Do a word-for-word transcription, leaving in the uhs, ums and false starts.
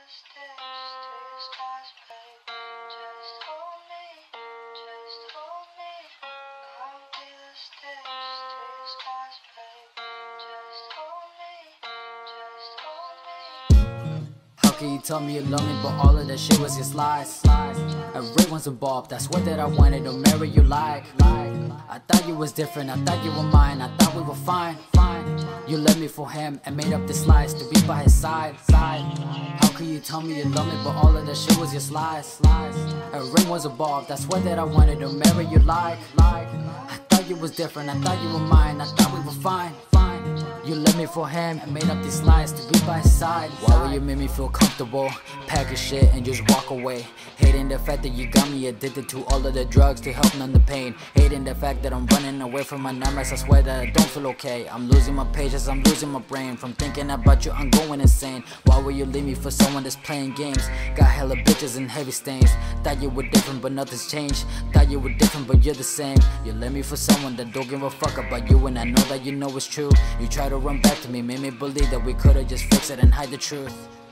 sticks to your stars, babe. Just hold me, just hold me. Come be the sticks to your stars, babe. Just hold me, just hold me. How can you tell me you love me, but all of that shit was just lies? A ring was involved, that's what that I wanted to marry you like. I thought you was different, I thought you were mine, I thought we were fine. You left me for him and made up this lies to be by his side. How can you tell me you love me, but all of that shit was just lies? A ring was involved, that's what that I wanted to marry you like. I thought you was different, I thought you were mine, I thought we were fine. You left me for him and made up these lies to be by his side. Why would you make me feel comfortable? Pack your shit and just walk away. Hating the fact that you got me addicted to all of the drugs to help numb the pain. Hating the fact that I'm running away from my nightmares. I swear that I don't feel okay. I'm losing my patience, I'm losing my brain. From thinking about you, I'm going insane. Why would you leave me for someone that's playing games? Got hella bitches and heavy stains. Thought you were different but nothing's changed. Thought you were different but you're the same. You left me for someone that don't give a fuck about you, and I know that you know it's true. You try to run back to me, made me believe that we could've just fixed it and hide the truth.